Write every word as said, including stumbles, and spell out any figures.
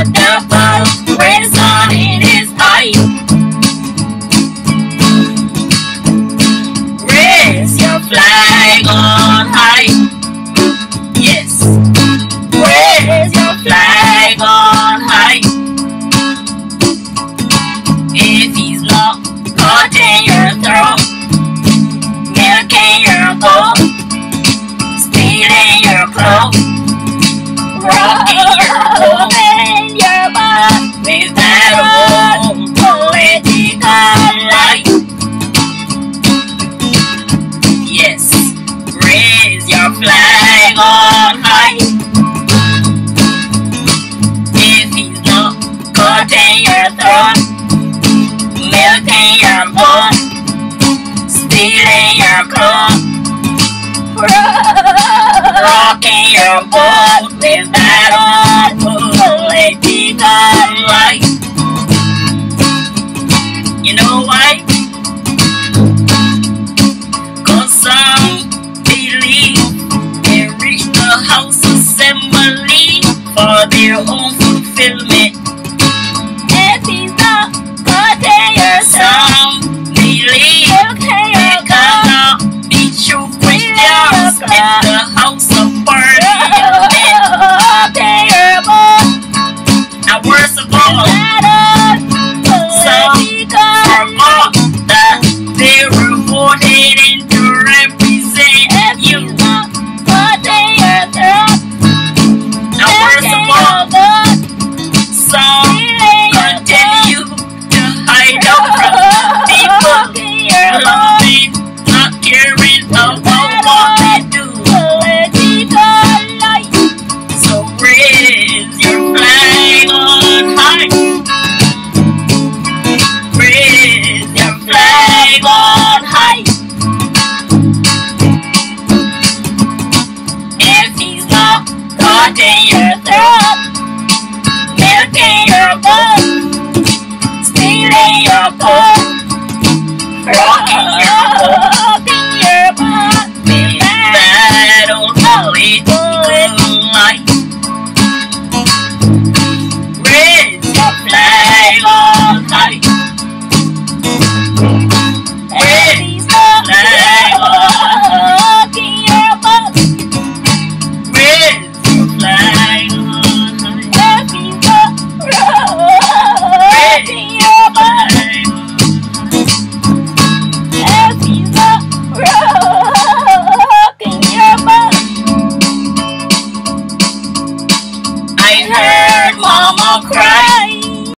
the ball where the sun in his eye. Raise your flag on high. Yes. Raise your flag on high. If he's not caught in your throat, milking your goat, stealing your clothes, rocking your boat in your butt with that old political life. Yes, raise your flag on high. If he's not caught in your throat, milking your boat, stealing your clothes, rocking your boat with that old political life. You know why? 'Cause some believe they reach the House Assembly for their own fulfillment. If he's not caught in your some believe they cannot be true Christians in the House of Parliament. And worst of all, some forgot that they were voted in to represent you. And worst of all, some continue to hide out from people, loving, not caring about what they do. So raise your flag on high. Raise your flag on high. If he's not caught in your throat, milking your boat, stealing your boat, rocking your boat in your butt with that old political life. Raise your flag on high. Raise your flag on high. Your butt. Raise your flag on high. Raise your butt. I heard Mama cry.